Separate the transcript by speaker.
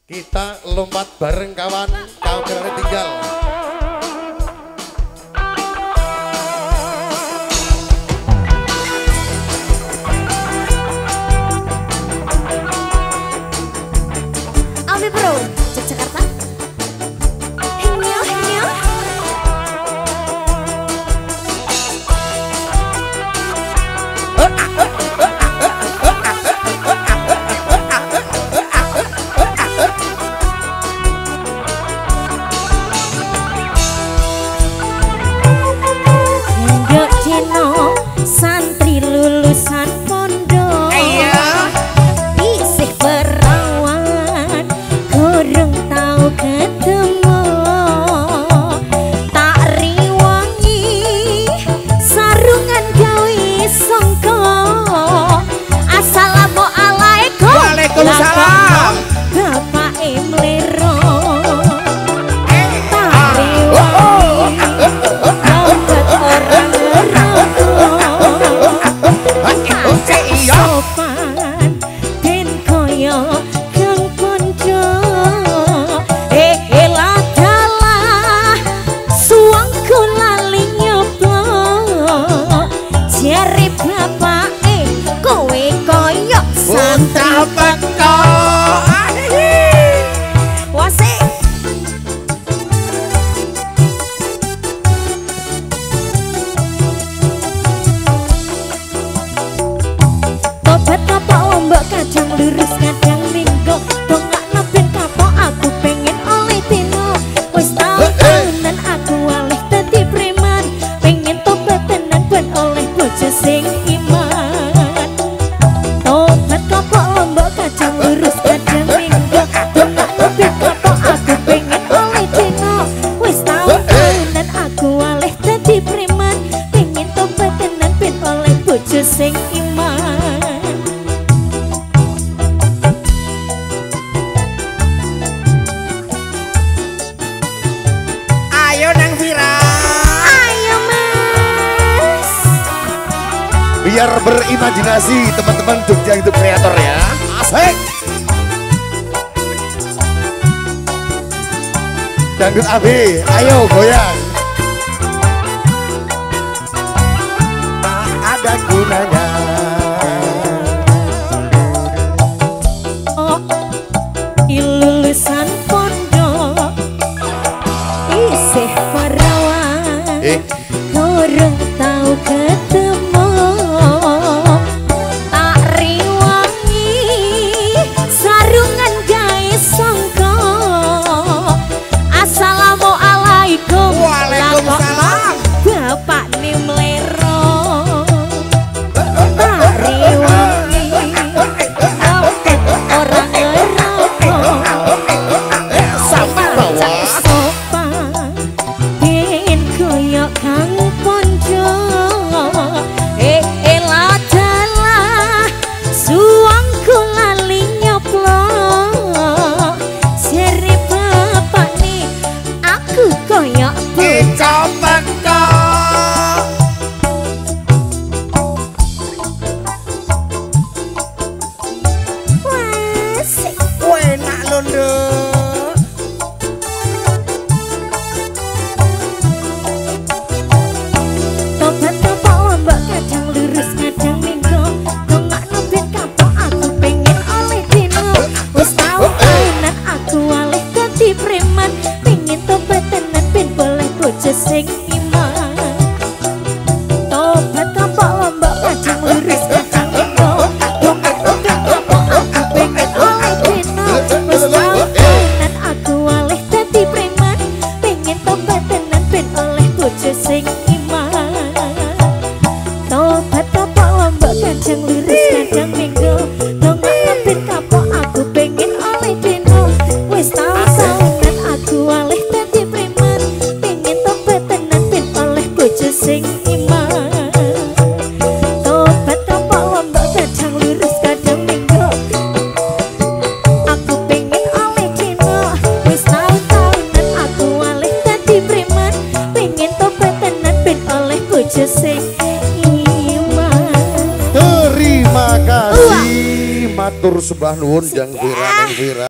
Speaker 1: Kita lompat bareng kawan, kameranya tinggal.
Speaker 2: Alfi Bro, Jakarta.
Speaker 3: Santri lulusan pondok isih perawan kurang tahu ketemu tak riwangi sarungan gawe songko. Assalamualaikum.
Speaker 4: Waalaikumsalam.
Speaker 3: Bapak Imlero tak riwangi dompet orang sopan den koyo kang ponco ladalah suangku lali nyoba jare bapake kowe koyo santri
Speaker 4: teko
Speaker 3: wase tobat kapok lombok kadang lurus kadang minggu dongak nabin kapok aku pengen oleh tino wis tahunan aku alih dadi preman pengen tobat tenan ben oleh bojo sing iman. Tobat kapok lombok kadang lurus kadang minggu dongak nabin kapok aku pengen oleh tino wis tahunan aku alih dadi preman pengen tobat tenan ben oleh bojo sing iman.
Speaker 4: ayo nang Vira,
Speaker 3: Ayo mas.
Speaker 1: Biar berimajinasi teman-teman Jogja itu kreator ya. Asik. Dangdut AB, ayo goyang. Tak ada gunanya.
Speaker 3: Oh, lulusan pondok isih perawan kurang tahu ketemu tak riwangi sarungan gawe songko. Assalamualaikum.
Speaker 4: Waalaikumsalam.
Speaker 3: Bapak Nimlero tak riwangi dompet orang ngerokok
Speaker 1: Sampai bawah.
Speaker 3: sopan den koyo kang ponco ladalah suangku lali nyoplok jere bapak nih aku koyo bocah
Speaker 4: teko
Speaker 3: wasik.
Speaker 4: enak londo.
Speaker 3: Tobat kapok lombok kadang lurus kadang minggu dongak nabin kapok aku pengen oleh dino wis tau tahunan aku alih dadi preman pengen tobat tenan ben boleh bojo sing iman. Tobat kapok lombok kadang lurus kadang minggu dongak nabin kapok aku pengen oleh dino wis tau tahunan aku alih dadi preman pengen tobat tenan ben oleh bojo sing iman. Tobat kapok lombok kadang lurus kadang minggu dongak nabin kapok aku pengen oleh dino wis tau tahunan aku alih dadi preman pengen tobat tenan ben oleh bojo sing iman. Tobat kapok lombok kadang lurus kadang minggu aku pengen oleh dino wis tau tahunan aku alih dadi preman pengen tobat tenan ben oleh bojo sing iman.
Speaker 1: Terima kasih. Matur sembah nuwun Jang Vira.